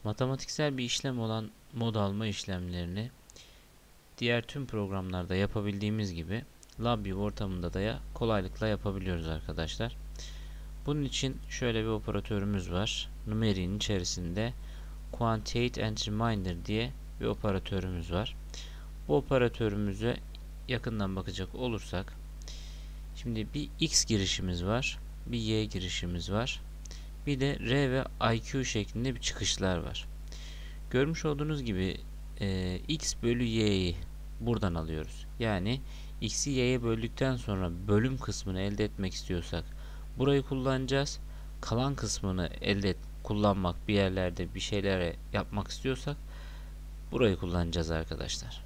Matematiksel bir işlem olan mod alma işlemlerini diğer tüm programlarda yapabildiğimiz gibi LabVIEW ortamında da kolaylıkla yapabiliyoruz arkadaşlar. Bunun için şöyle bir operatörümüz var. Numeric'in içerisinde Quantiate and Reminder diye bir operatörümüz var. Bu operatörümüze yakından bakacak olursak, şimdi bir X girişimiz var, bir Y girişimiz var, bir de R ve IQ şeklinde bir çıkışlar var. Görmüş olduğunuz gibi X bölü Y'yi buradan alıyoruz. Yani X'i Y'ye böldükten sonra bölüm kısmını elde etmek istiyorsak burayı kullanacağız. Kalan kısmını kullanmak, bir yerlerde bir şeylere yapmak istiyorsak burayı kullanacağız arkadaşlar.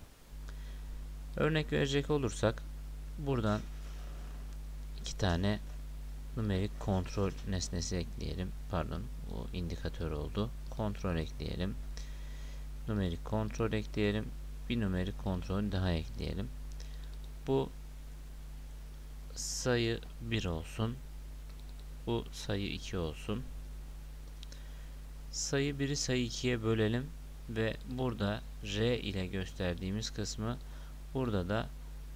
Örnek verecek olursak buradan iki tane numerik kontrol nesnesi ekleyelim. Pardon, bu indikatör oldu. Kontrol ekleyelim. Numerik kontrol ekleyelim. Bir numerik kontrol daha ekleyelim. Bu sayı 1 olsun. Bu sayı 2 olsun. Sayı 1'i sayı 2'ye bölelim ve burada R ile gösterdiğimiz kısmı burada da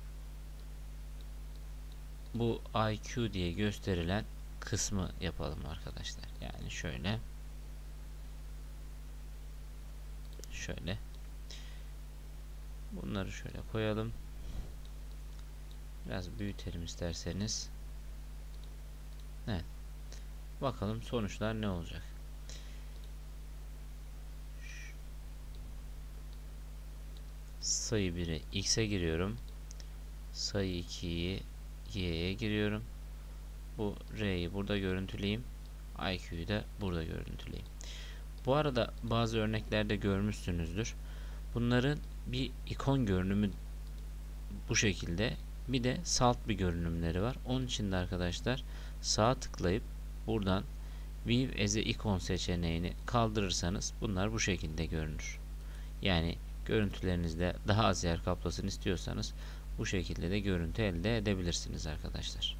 bu IQ diye gösterilen kısmı yapalım arkadaşlar. Yani şöyle bunları şöyle koyalım. Biraz büyütelim isterseniz. Evet. Bakalım sonuçlar ne olacak. Sayı 1'i X'e giriyorum. Sayı 2'yi Y'ye giriyorum. Bu R'yi burada görüntüleyeyim. IQ'yu da burada görüntüleyeyim. Bu arada bazı örneklerde görmüşsünüzdür. Bunların bir ikon görünümü bu şekilde. Bir de salt bir görünümleri var. Onun için de arkadaşlar sağa tıklayıp buradan View as a Icon seçeneğini kaldırırsanız bunlar bu şekilde görünür. Yani görüntülerinizde daha az yer kaplasın istiyorsanız bu şekilde de görüntü elde edebilirsiniz arkadaşlar.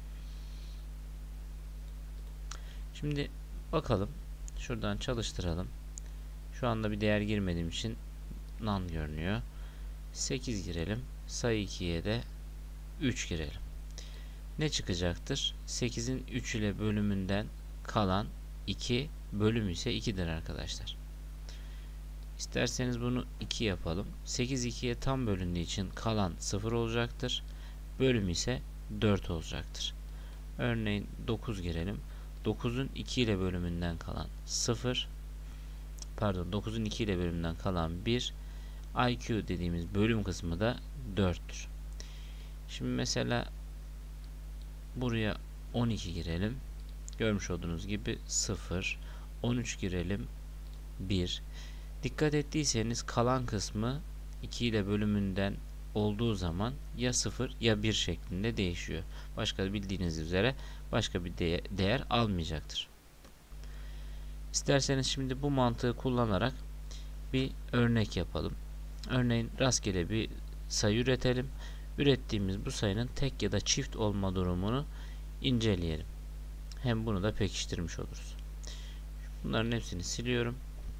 Şimdi bakalım. Şuradan çalıştıralım. Şu anda bir değer girmediğim için none görünüyor. 8 girelim. Sayı 2'ye de 3 girelim. Ne çıkacaktır? 8'in 3 ile bölümünden kalan 2, bölüm ise 2'dir arkadaşlar. İsterseniz bunu 2 yapalım. 8 2'ye tam bölündüğü için kalan 0 olacaktır. Bölüm ise 4 olacaktır. Örneğin 9 girelim. 9'un 2 ile bölümünden kalan 0, pardon 9'un 2 ile bölümünden kalan 1, IQ dediğimiz bölüm kısmı da 4'tür. Şimdi mesela buraya 12 girelim. Görmüş olduğunuz gibi 0, 13 girelim 1. Dikkat ettiyseniz kalan kısmı 2 ile bölümünden olduğu zaman ya 0 ya 1 şeklinde değişiyor. Başka bildiğiniz üzere başka bir değer almayacaktır. İsterseniz şimdi bu mantığı kullanarak bir örnek yapalım. Örneğin rastgele bir sayı üretelim. Ürettiğimiz bu sayının tek ya da çift olma durumunu inceleyelim. Hem bunu da pekiştirmiş oluruz. Bunların hepsini siliyorum.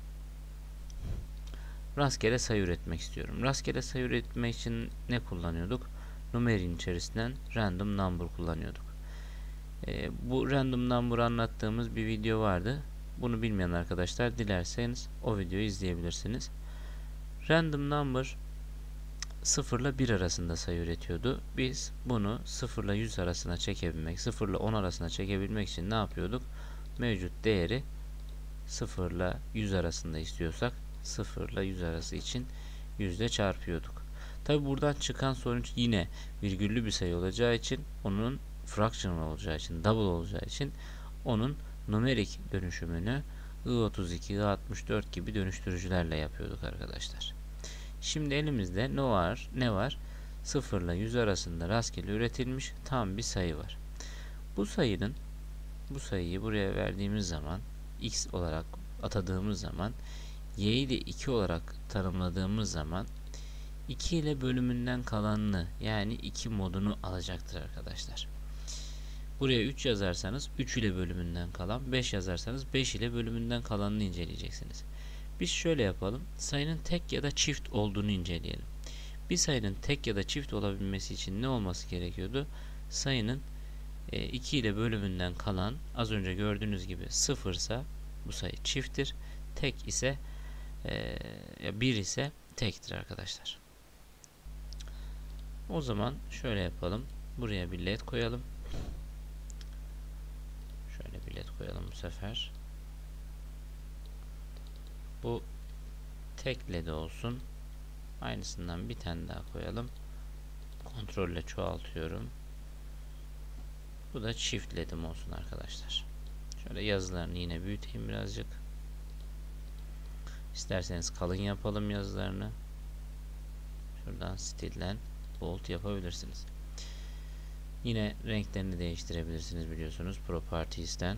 Rastgele sayı üretmek istiyorum. Rastgele sayı üretmek için ne kullanıyorduk? Numeric'in içerisinden random number kullanıyorduk. Bu random number anlattığımız bir video vardı. Bunu bilmeyen arkadaşlar dilerseniz o videoyu izleyebilirsiniz. Random number 0 ile 1 arasında sayı üretiyordu. Biz bunu 0 ile 100 arasına çekebilmek, 0 ile 10 arasına çekebilmek için ne yapıyorduk? Mevcut değeri 0 ile 100 arasında istiyorsak 0 ile 100 arası için 100 ile çarpıyorduk. Tabi buradan çıkan sonuç yine virgüllü bir sayı olacağı için, onun fractional olacağı için, double olacağı için onun numerik dönüşümünü I32, I64 gibi dönüştürücülerle yapıyorduk arkadaşlar. Şimdi elimizde ne var? 0 ile 100 arasında rastgele üretilmiş tam bir sayı var. Bu sayıyı buraya verdiğimiz zaman, x olarak atadığımız zaman, y'yi de 2 olarak tanımladığımız zaman 2 ile bölümünden kalanını, yani 2 modunu alacaktır arkadaşlar. Buraya 3 yazarsanız 3 ile bölümünden kalan, 5 yazarsanız 5 ile bölümünden kalanını inceleyeceksiniz. Biz şöyle yapalım. Sayının tek ya da çift olduğunu inceleyelim. Bir sayının tek ya da çift olabilmesi için ne olması gerekiyordu? Sayının 2 ile bölümünden kalan, az önce gördüğünüz gibi 0 ise bu sayı çifttir. Tek ise 1 ise tektir arkadaşlar. O zaman şöyle yapalım. Buraya bir led koyalım. Şöyle bir led koyalım bu sefer. Bu tek led olsun. Aynısından bir tane daha koyalım. Kontrolle çoğaltıyorum. Bu da çift led'im olsun arkadaşlar. Şöyle yazılarını yine büyüteyim birazcık. İsterseniz kalın yapalım yazılarını. Şuradan stilden bold yapabilirsiniz. Yine renklerini değiştirebilirsiniz biliyorsunuz Properties'ten.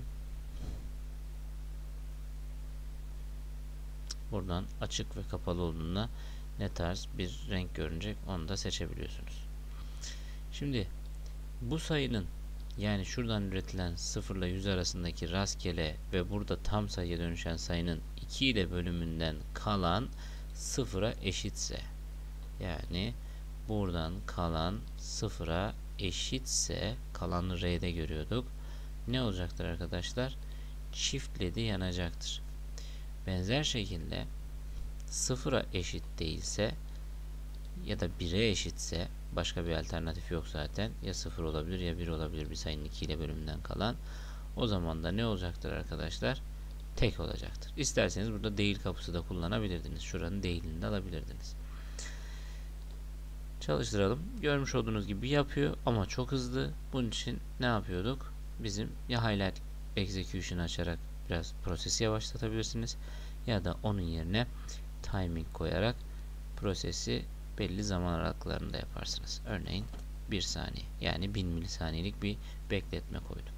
Buradan açık ve kapalı olduğunda ne tarz bir renk görünecek onu da seçebiliyorsunuz. Şimdi bu sayının, yani şuradan üretilen 0 ile 100 arasındaki rastgele ve burada tam sayıya dönüşen sayının 2 ile bölümünden kalan 0'a eşitse, yani buradan kalan 0'a eşitse, kalanı R'de görüyorduk. Ne olacaktır arkadaşlar? Çift ledi yanacaktır. Benzer şekilde 0'a eşit değilse ya da 1'e eşitse, başka bir alternatif yok zaten. Ya 0 olabilir ya 1 olabilir bir sayının 2 ile bölümünden kalan. O zaman da ne olacaktır arkadaşlar? Tek olacaktır. İsterseniz burada değil kapısı da kullanabilirdiniz. Şuranın değilini de alabilirdiniz. Çalıştıralım. Görmüş olduğunuz gibi yapıyor ama çok hızlı. Bunun için ne yapıyorduk? Bizim ya highlight execution açarak biraz prosesi yavaşlatabilirsiniz ya da onun yerine timing koyarak prosesi belli zaman aralıklarında yaparsınız. Örneğin 1 saniye, yani 1000 milisaniyelik bir bekletme koydum.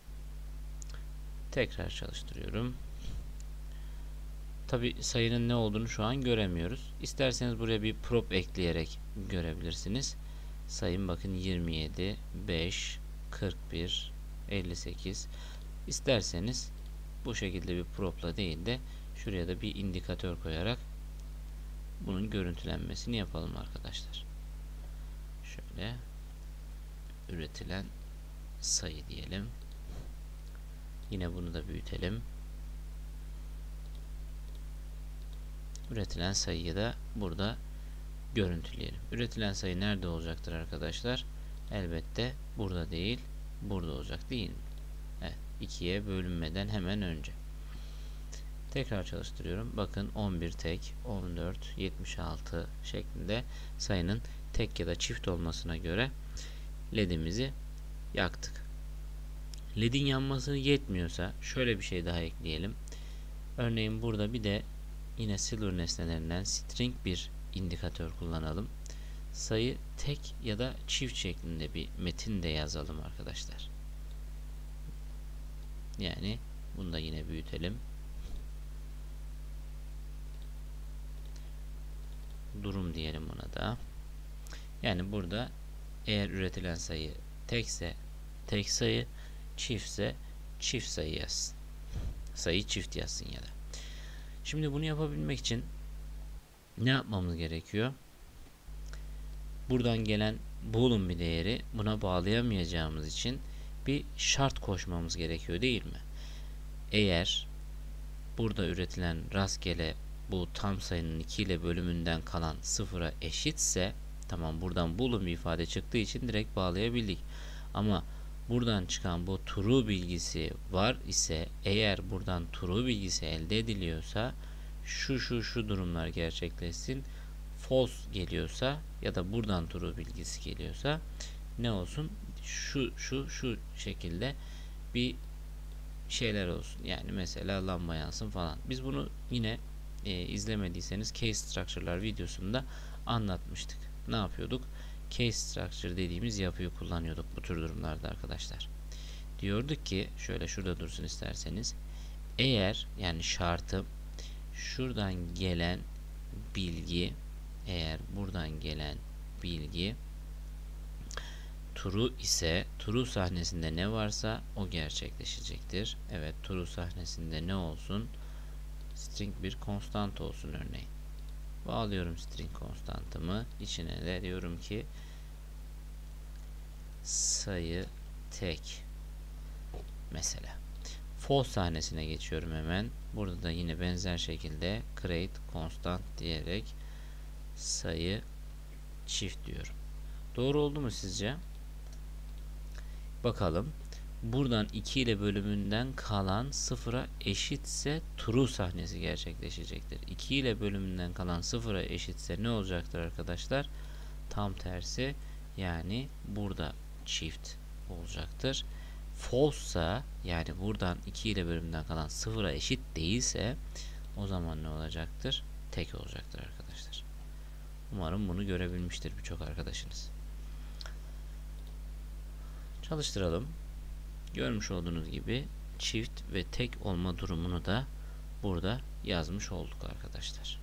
Tekrar çalıştırıyorum. Tabi sayının ne olduğunu şu an göremiyoruz. İsterseniz buraya bir prop ekleyerek görebilirsiniz. Sayın bakın 27, 5, 41, 58. İsterseniz bu şekilde bir propla değil de şuraya da bir indikatör koyarak bunun görüntülenmesini yapalım arkadaşlar. Şöyle üretilen sayı diyelim. Yine bunu da büyütelim. Üretilen sayıyı da burada görüntüleyelim. Üretilen sayı nerede olacaktır arkadaşlar? Elbette burada değil, burada olacak değil mi? Evet, 2'ye bölünmeden hemen önce. Tekrar çalıştırıyorum. Bakın 11 tek, 14, 76 şeklinde sayının tek ya da çift olmasına göre ledimizi yaktık. Ledin yanmasını yetmiyorsa şöyle bir şey daha ekleyelim. Örneğin burada bir de yine silver nesnelerinden string bir indikatör kullanalım. Sayı tek ya da çift şeklinde bir metin de yazalım arkadaşlar. Yani bunu da yine büyütelim. Durum diyelim buna da. Yani burada eğer üretilen sayı tekse tek sayı, çiftse çift sayı yazsın. Sayı çift yazsın ya da. Şimdi bunu yapabilmek için ne yapmamız gerekiyor? Buradan gelen boolean bir değeri buna bağlayamayacağımız için bir şart koşmamız gerekiyor değil mi? Eğer burada üretilen rastgele bu tam sayının 2 ile bölümünden kalan 0'a eşitse, tamam, buradan boolean bir ifade çıktığı için direkt bağlayabildik. Ama buradan çıkan bu true bilgisi var ise, eğer buradan true bilgisi elde ediliyorsa şu durumlar gerçekleşsin. False geliyorsa ya da buradan true bilgisi geliyorsa ne olsun? Şu şekilde bir şeyler olsun. Yani mesela lamba yansın falan. Biz bunu yine izlemediyseniz case structure'lar videosunda anlatmıştık. Ne yapıyorduk? Case structure dediğimiz yapıyı kullanıyorduk bu tür durumlarda arkadaşlar. Diyorduk ki şöyle, şurada dursun isterseniz. Eğer, yani şartım, şuradan gelen bilgi, eğer buradan gelen bilgi true ise true sahnesinde ne varsa o gerçekleşecektir. Evet, true sahnesinde ne olsun? String bir konstant olsun örneğin. Bağlıyorum string konstantımı. İçine de diyorum ki sayı tek mesela. False sahnesine geçiyorum hemen. Burada da yine benzer şekilde create constant diyerek sayı çift diyorum. Doğru oldu mu sizce? Bakalım. Buradan 2 ile bölümünden kalan sıfıra eşitse true sahnesi gerçekleşecektir. 2 ile bölümünden kalan sıfıra eşitse ne olacaktır arkadaşlar? Tam tersi, yani burada çift olacaktır. False, yani buradan 2 ile bölümünden kalan sıfıra eşit değilse o zaman ne olacaktır? Tek olacaktır arkadaşlar. Umarım bunu görebilmiştir birçok arkadaşınız. Çalıştıralım. Görmüş olduğunuz gibi çift ve tek olma durumunu da burada yazmış olduk arkadaşlar.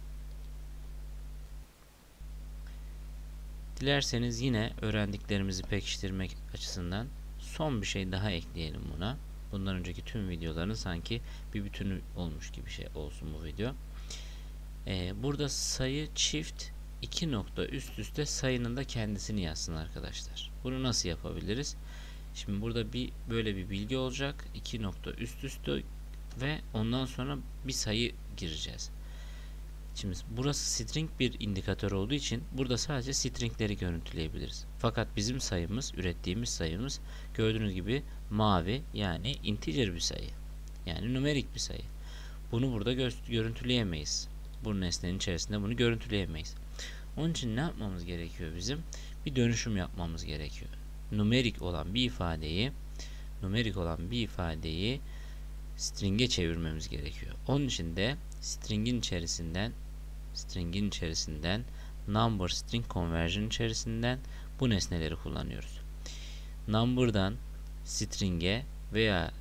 Dilerseniz yine öğrendiklerimizi pekiştirmek açısından son bir şey daha ekleyelim buna. Bundan önceki tüm videoların sanki bir bütünü olmuş gibi şey olsun bu video. Burada sayı çift 2 nokta üst üste sayının da kendisini yazsın arkadaşlar. Bunu nasıl yapabiliriz? Şimdi burada böyle bir bilgi olacak. 2 nokta üst üste ve ondan sonra bir sayı gireceğiz. Şimdi burası string bir indikatör olduğu için burada sadece stringleri görüntüleyebiliriz. Fakat bizim sayımız, ürettiğimiz sayımız gördüğünüz gibi mavi, yani integer bir sayı. Yani numerik bir sayı. Bunu burada görüntüleyemeyiz. Bu nesnenin içerisinde bunu görüntüleyemeyiz. Onun için ne yapmamız gerekiyor bizim? Bir dönüşüm yapmamız gerekiyor. Numerik olan bir ifadeyi string'e çevirmemiz gerekiyor. Onun için de string'in içerisinden number string conversion içerisinden bu nesneleri kullanıyoruz. Number'dan string'e veya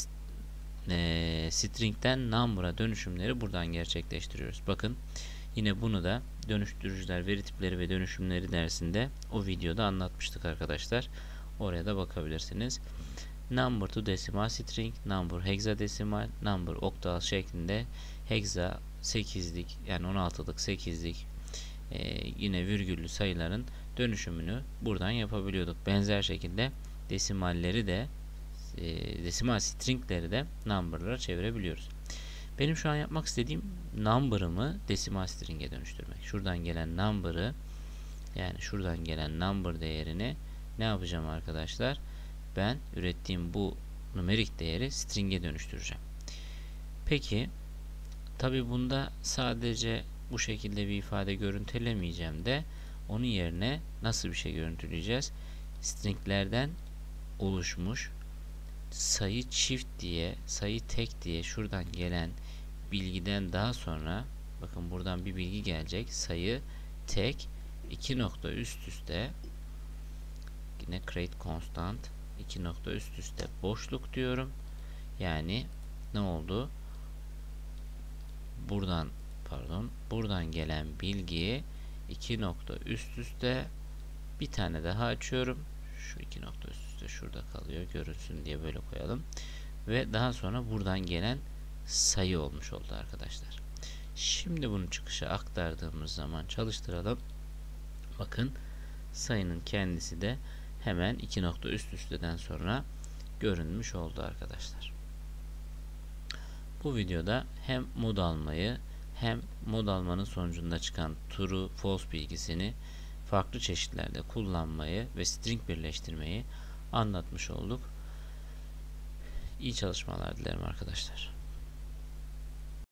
string'den number'a dönüşümleri buradan gerçekleştiriyoruz. Bakın, yine bunu da dönüştürücüler, veri tipleri ve dönüşümleri dersinde o videoda anlatmıştık arkadaşlar. Oraya da bakabilirsiniz. Number to decimal string, number hexadesimal, number oktal şeklinde hexa 8'lik, yani 16'lık 8'lik yine virgüllü sayıların dönüşümünü buradan yapabiliyorduk. Benzer şekilde desimalleri de desimal stringleri de number'lara çevirebiliyoruz. Benim şu an yapmak istediğim number'ımı desimal string'e dönüştürmek. Şuradan gelen number'ı, yani şuradan gelen number değerini ne yapacağım arkadaşlar? Ben ürettiğim bu numerik değeri string'e dönüştüreceğim. Peki, tabi bunda sadece bu şekilde bir ifade görüntülemeyeceğim de onun yerine nasıl bir şey görüntüleyeceğiz? Stringlerden oluşmuş sayı çift diye, sayı tek diye şuradan gelen bilgiden daha sonra, bakın buradan bir bilgi gelecek. Sayı tek 2 nokta üst üste, yine create constant 2 nokta üst üste boşluk diyorum. Yani ne oldu? Buradan gelen bilgiyi 2 nokta üst üste bir tane daha açıyorum. Şu 2 nokta üst üste şurada kalıyor. Görünsün diye böyle koyalım. Ve daha sonra buradan gelen sayı olmuş oldu arkadaşlar. Şimdi bunu çıkışa aktardığımız zaman çalıştıralım. Bakın, sayının kendisi de hemen 2 nokta üst üsteden sonra görünmüş oldu arkadaşlar. Bu videoda hem mod almayı hem mod almanın sonucunda çıkan true false bilgisini farklı çeşitlerde kullanmayı ve string birleştirmeyi anlatmış olduk. İyi çalışmalar dilerim arkadaşlar.